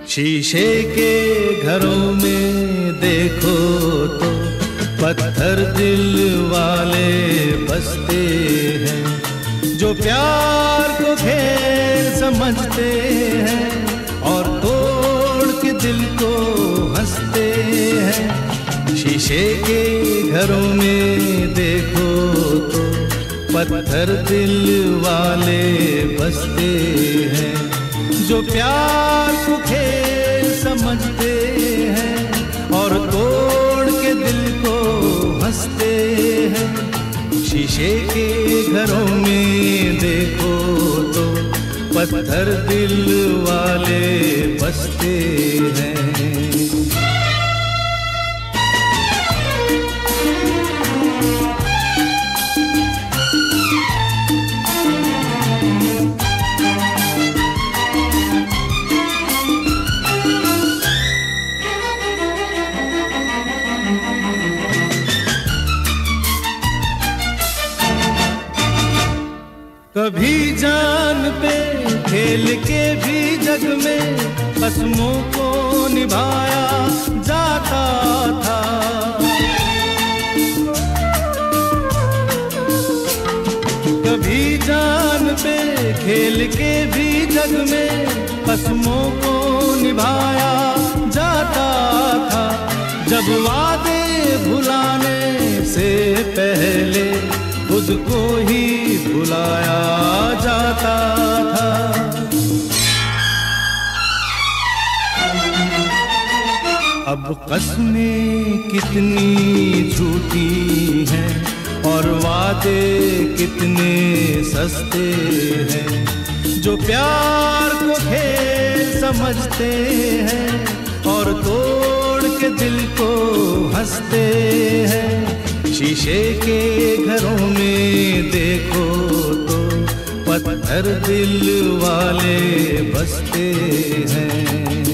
शीशे के घरों में देखो तो पत्थर दिल वाले बसते हैं, जो प्यार को खेल समझते हैं और तोड़ के दिल को हंसते हैं। शीशे के घरों में देखो तो पत्थर दिल वाले बसते हैं, जो प्यार को खेल समझते हैं और तोड़ के दिल को हंसते हैं। शीशे के घरों में देखो तो पत्थर दिल वाले बसते हैं। कभी जान पे खेल के भी जग में कसमों को निभाया जाता था। कभी जान पे खेल के भी जग में कसमों को निभाया जाता था। जब वादे भुलाने से पहले खुद को ही भुलाया जाता था। अब कसमें कितनी झूठी हैं और वादे कितने सस्ते हैं, जो प्यार को खेल समझते हैं और तोड़ के दिल को हंसते हैं। शीशे के घरों में देखो तो पत्थर दिल वाले बसते हैं।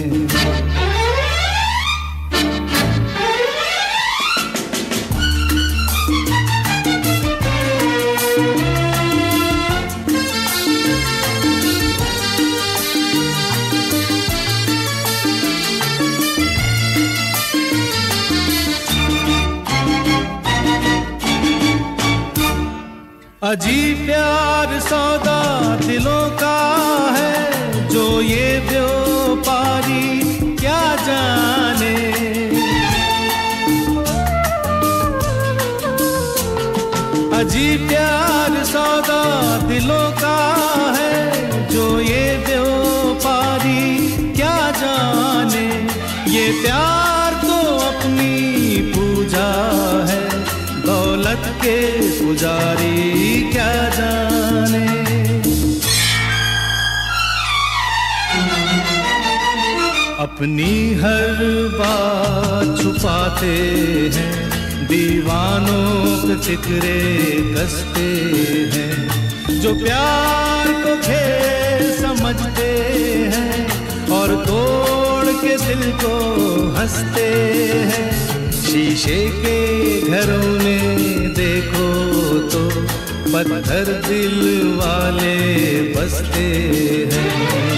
अजीब प्यार सौदा दिलों का है, जो ये व्यापारी क्या जाने। अजीब प्यार सौदा दिलों का है, जो ये व्यापारी क्या जाने। ये प्यार तो अपनी पूजा है, दौलत के पुजारी क्या जाने। अपनी हर बात छुपाते हैं, दीवानों के फिक्रे कसते हैं, जो प्यार को खेल समझते हैं और तोड़ के दिल को हंसते हैं। शीशे के घरों में देखो तो पत्थर दिल वाले बसते हैं।